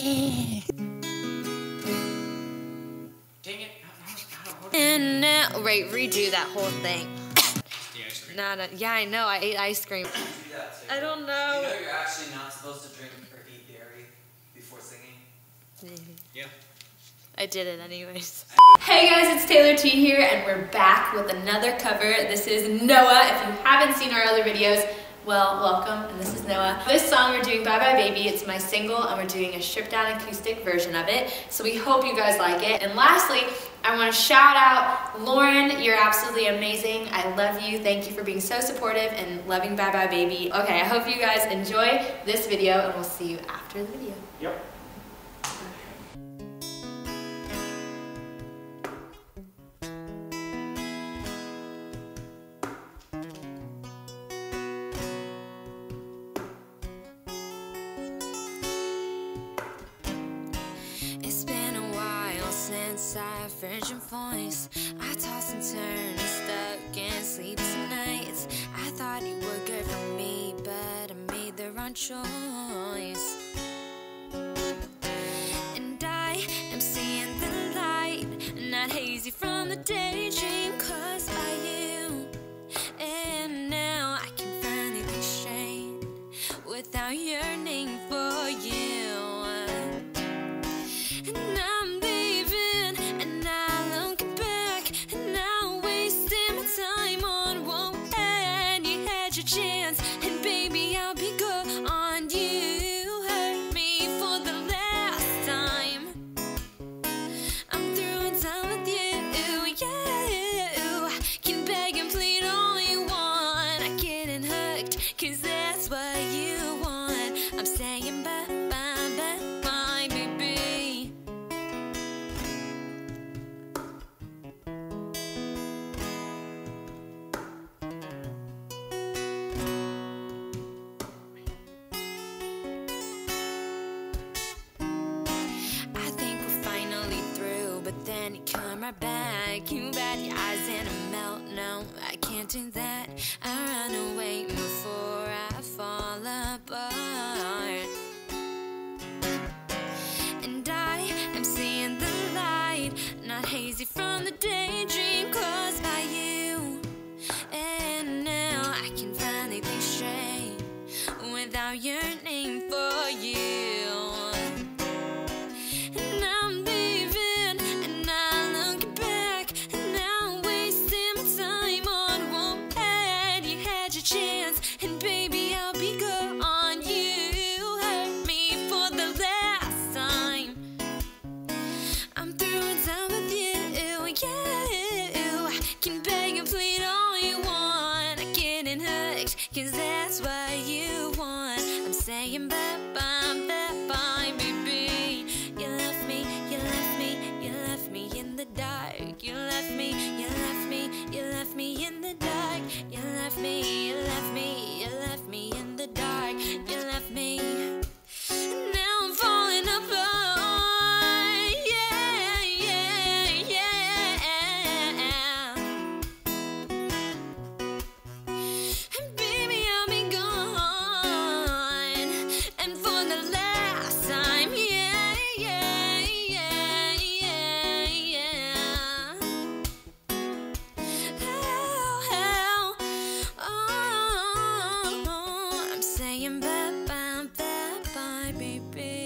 Dang it. And now, right, redo that whole thing. The ice cream. Yeah, I know. I ate ice cream. I don't know. You know you're actually not supposed to drink or eat dairy before singing? Yeah. I did it anyways. Hey guys, it's Taylor T here, and we're back with another cover. This is Noah. If you haven't seen our other videos, well, welcome, and this is Noah. This song we're doing Bye Bye Baby. It's my single, and we're doing a stripped down acoustic version of it. So we hope you guys like it. And lastly, I want to shout out Lauren. You're absolutely amazing. I love you. Thank you for being so supportive and loving Bye Bye Baby. Okay, I hope you guys enjoy this video, and we'll see you after the video. Yep. Since I've heard your voice, I toss and turn, stuck in sleepless nights. I thought you were good for me, but I made the wrong choice. And I am seeing the light, not hazy from the daydream caused by you. And now I can finally be straight without yearning for you. And I'm chance, and baby, I'll be good on you. Hurt me for the last time. I'm through and done with you. Yeah, can beg and plead all you want. I getting hooked, 'cause that's what you want. I'm saying bye, bye, bye, bye, baby. Then you come right back. You bat your eyes and I melt. No, I can't do that. I run away before I fall apart. And I am seeing the light, not hazy from the daydream caused by you. And now I can finally think straight without yearning for you. Chance, and baby, I'll be good on you. Hurt me for the last time. I'm through and done with you. Yeah, can beg and plead all you want. I'm getting hooked, 'cause that's what you want. I'm saying bye bye, bye bye, baby. You left me, you left me, you left me in the dark. You left me, you left me, you left me in the dark. You left me, you left me, you left me in the dark. You left me. Now I'm falling apart. Yeah, yeah, yeah. And baby, I'll be gone, and for the last time. Yeah, yeah, yeah, yeah, yeah. I'm saying bye bye, bye bye, baby.